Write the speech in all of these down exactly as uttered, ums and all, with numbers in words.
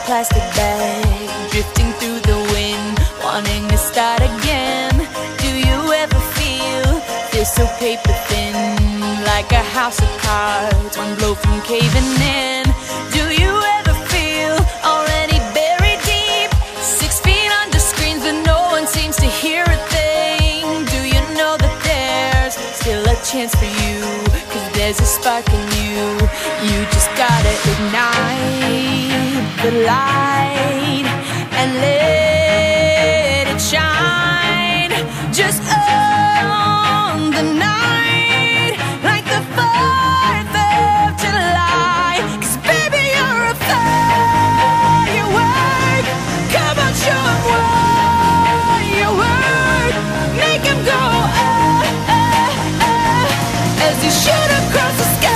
plastic bag, drifting through the wind, wanting to start again. Do you ever feel, feel so paper thin, like a house of cards, one blow from caving in? Do you ever feel already buried deep, six feet under screens but no one seems to hear a thing? Do you know that there's still a chance for you, cause there's a spark in you? You just gotta ignite the light and let it shine. Just own the night like the fourth of July. Cause baby, you're a firework. Come on, show 'em what you work. Make 'em go ah, ah, ah, as you shoot across the sky.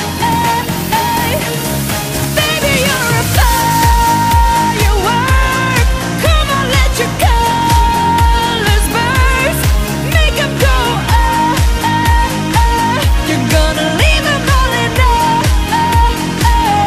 Baby, you're a firework. Come on, let your colors burst. Make 'em go ah, ah, ah. You're gonna leave 'em all in awe.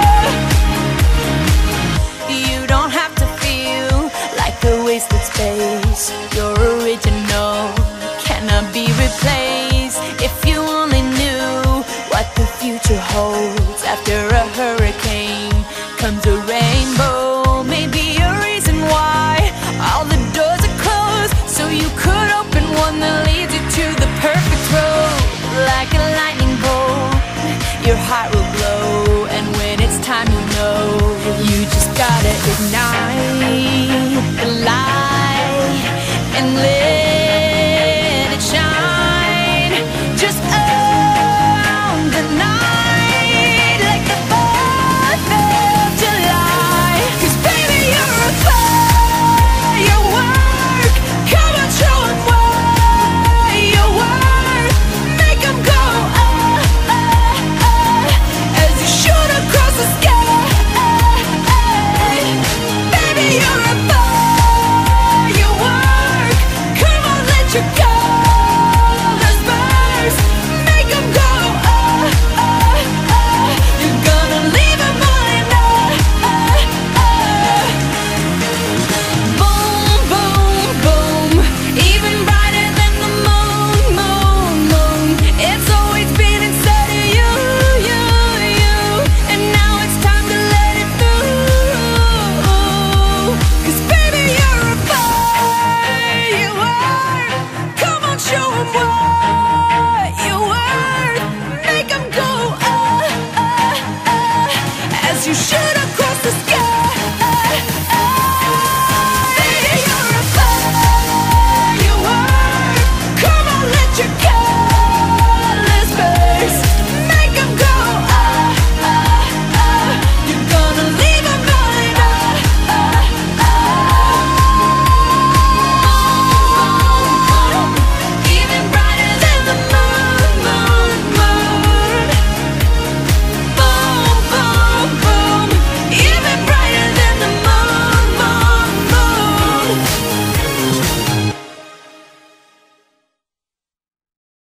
You don't have to feel like a wasted space. You're original, cannot be replaced. If you only knew what the future holds. After a hurricane comes a rainbow. Maybe a reason why all the doors are closed, so you could open one that leads you to the perfect road. Like a lightning bolt, your heart will glow, and when it's time, you know you just gotta ignite the light and live.